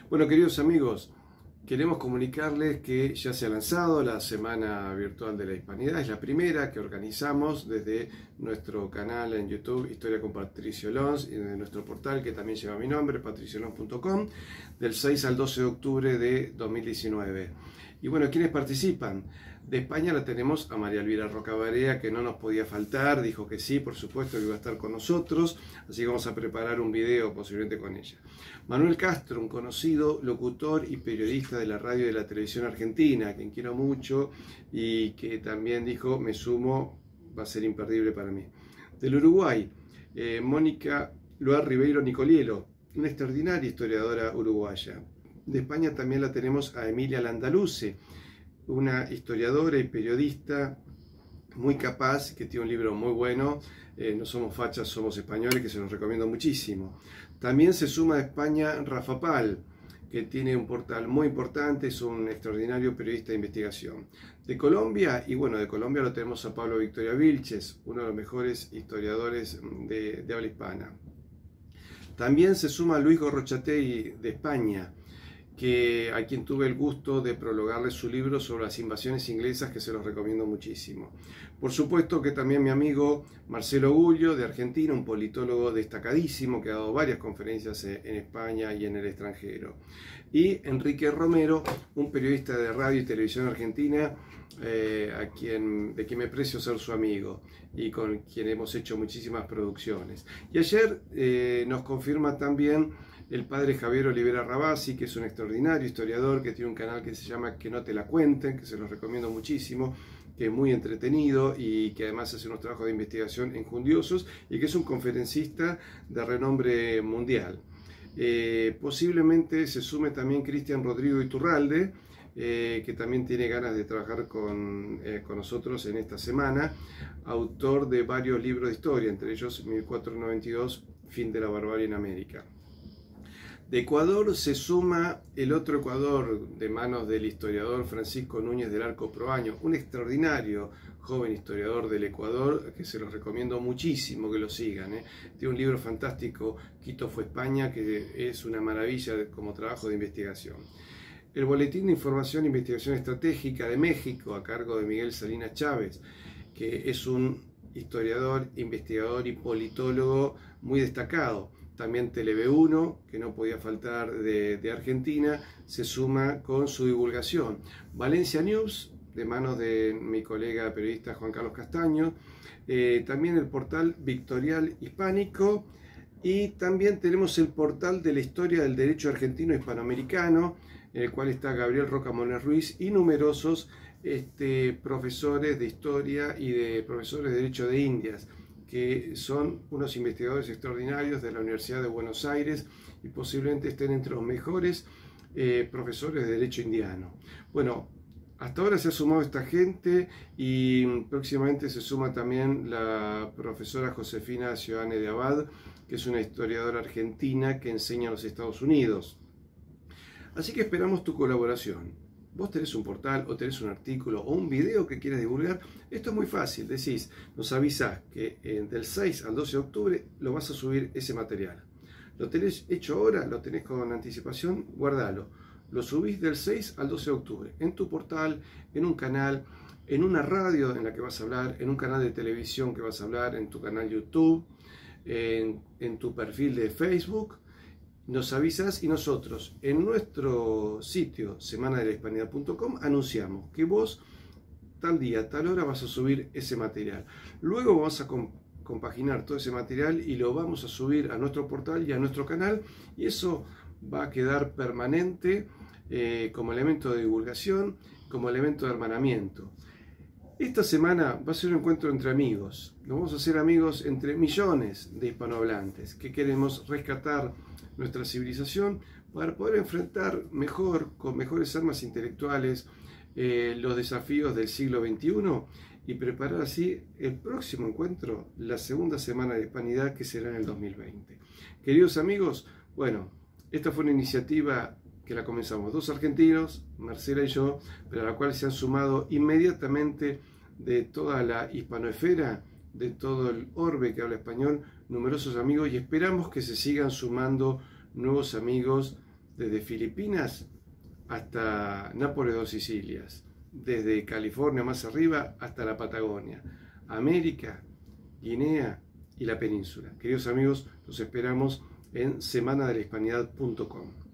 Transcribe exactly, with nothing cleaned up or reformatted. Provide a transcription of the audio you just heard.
Bueno, queridos amigos, queremos comunicarles que ya se ha lanzado la Semana Virtual de la Hispanidad. Es la primera que organizamos desde nuestro canal en YouTube, Historia con Patricio Lons, y de nuestro portal que también lleva mi nombre, patricio lons punto com, del seis al doce de octubre de dos mil diecinueve. Y bueno, ¿quiénes participan? De España la tenemos a María Elvira Rocabarea, que no nos podía faltar, dijo que sí, por supuesto que iba a estar con nosotros, así que vamos a preparar un video posiblemente con ella. Manuel Castro, un conocido locutor y periodista de la radio y de la televisión argentina, a quien quiero mucho y que también dijo, me sumo, va a ser imperdible para mí. Del Uruguay, eh, Mónica Loa Ribeiro Nicolielo, una extraordinaria historiadora uruguaya. De España también la tenemos a Emilia Landaluce, una historiadora y periodista muy capaz, que tiene un libro muy bueno, eh, No somos fachas, somos españoles, que se los recomiendo muchísimo. También se suma de España Rafa Pal, que tiene un portal muy importante, es un extraordinario periodista de investigación. De Colombia, y bueno, de Colombia lo tenemos a Pablo Victoria Vilches, uno de los mejores historiadores de, de habla hispana. También se suma Luis Gorrochategui de España, que, a quien tuve el gusto de prologarle su libro sobre las invasiones inglesas, que se los recomiendo muchísimo. Por supuesto que también mi amigo Marcelo Gullo, de Argentina, un politólogo destacadísimo que ha dado varias conferencias en España y en el extranjero. Y Enrique Romero, un periodista de radio y televisión argentina, eh, a quien, de quien me precio ser su amigo y con quien hemos hecho muchísimas producciones. Y ayer eh, nos confirma también el padre Javier Olivera Rabasi, que es un extraordinario historiador, que tiene un canal que se llama Que no te la cuenten, que se los recomiendo muchísimo, que es muy entretenido y que además hace unos trabajos de investigación enjundiosos y que es un conferencista de renombre mundial. Eh, posiblemente se sume también Cristian Rodrigo Iturralde, eh, que también tiene ganas de trabajar con, eh, con nosotros en esta semana, autor de varios libros de historia, entre ellos mil cuatrocientos noventa y dos, Fin de la barbarie en América. De Ecuador se suma el otro Ecuador, de manos del historiador Francisco Núñez del Arco Proaño, un extraordinario joven historiador del Ecuador, que se los recomiendo muchísimo que lo sigan, ¿eh? Tiene un libro fantástico, Quito fue España, que es una maravilla como trabajo de investigación. El Boletín de Información e Investigación Estratégica de México, a cargo de Miguel Salinas Chávez, que es un historiador, investigador y politólogo muy destacado. También Tele ve uno, que no podía faltar de, de Argentina, se suma con su divulgación. Valencia News, de manos de mi colega periodista Juan Carlos Castaño. Eh, también el portal Victorial Hispánico. Y también tenemos el portal de la historia del derecho argentino hispanoamericano, en el cual está Gabriel Roca Moner Ruiz y numerosos este, profesores de historia y de profesores de derecho de Indias, que son unos investigadores extraordinarios de la Universidad de Buenos Aires y posiblemente estén entre los mejores eh, profesores de derecho indiano. Bueno, hasta ahora se ha sumado esta gente y próximamente se suma también la profesora Josefina Ciudadane de Abad, que es una historiadora argentina que enseña en los Estados Unidos. Así que esperamos tu colaboración. Vos tenés un portal o tenés un artículo o un video que quieras divulgar, esto es muy fácil, decís, nos avisás que eh, del seis al doce de octubre lo vas a subir ese material. Lo tenés hecho ahora, lo tenés con anticipación, guardalo. Lo subís del seis al doce de octubre, en tu portal, en un canal, en una radio en la que vas a hablar, en un canal de televisión que vas a hablar, en tu canal YouTube, en, en tu perfil de Facebook. Nos avisas y nosotros en nuestro sitio semana de la hispanidad punto com anunciamos que vos tal día, tal hora vas a subir ese material. Luego vamos a comp compaginar todo ese material y lo vamos a subir a nuestro portal y a nuestro canal, y eso va a quedar permanente eh, como elemento de divulgación, como elemento de hermanamiento. Esta semana va a ser un encuentro entre amigos. Nos vamos a hacer amigos entre millones de hispanohablantes que queremos rescatar nuestra civilización para poder enfrentar mejor, con mejores armas intelectuales, eh, los desafíos del siglo veintiuno y preparar así el próximo encuentro, la segunda semana de Hispanidad, que será en el dos mil veinte. Queridos amigos, bueno, esta fue una iniciativa que la comenzamos dos argentinos, Marcela y yo, pero a la cual se han sumado inmediatamente de toda la hispanoesfera, de todo el orbe que habla español, numerosos amigos, y esperamos que se sigan sumando nuevos amigos desde Filipinas hasta Nápoles dos Sicilias, desde California más arriba hasta la Patagonia, América, Guinea y la península. Queridos amigos, los esperamos en semana de la hispanidad punto com.